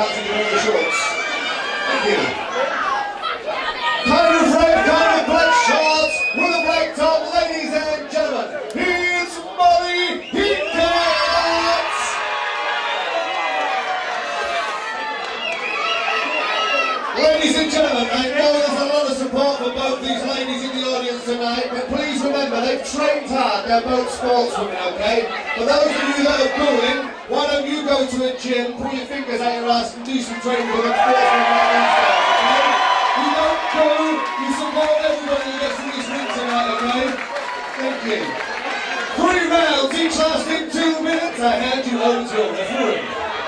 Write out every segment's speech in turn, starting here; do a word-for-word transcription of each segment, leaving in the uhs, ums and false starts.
dancing in the shorts. Thank you. Kind of red, kind of black shorts with a black top, ladies and gentlemen. Here's Molly Ecott! Ladies and gentlemen, I know there's a lot of support for both these ladies in the audience tonight, but please remember, they've trained hard, they're both sportswomen, okay? For those of you that are going, why don't you go to a gym, pull your fingers out your ass and do some training for them sportswomen right now, okay? You don't go, you support everybody who gets in this ring tonight, okay? Thank you. Three rounds, each lasting two minutes, I hand you over to your referee.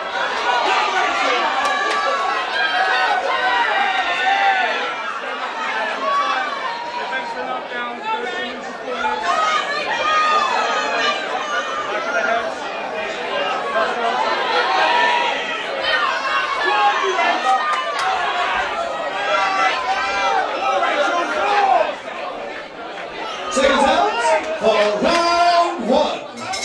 Seconds out for round one.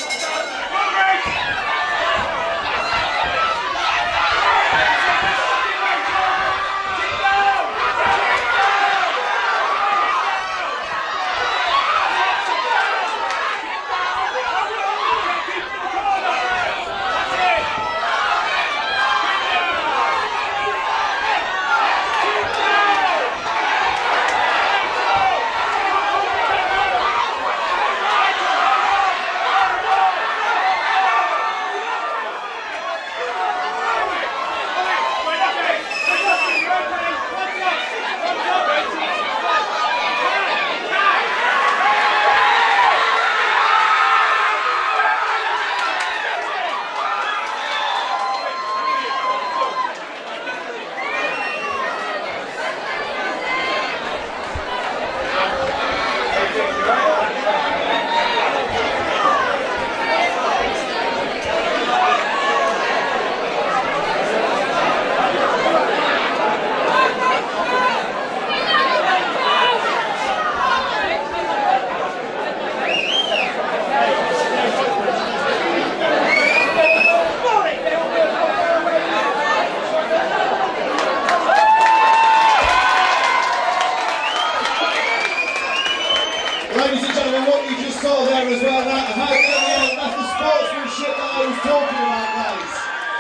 Ladies and gentlemen, what you just saw there as well, that, how, uh, that's the sportsmanship that I was talking about, guys.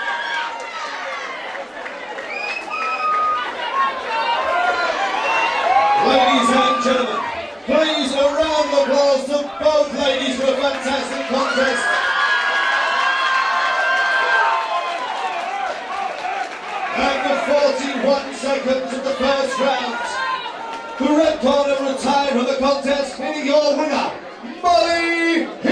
Ladies and gentlemen, please a round of applause to both ladies for a fantastic contest. And the forty-one seconds of the first round. The red corner retired from the contest, being your winner, Molly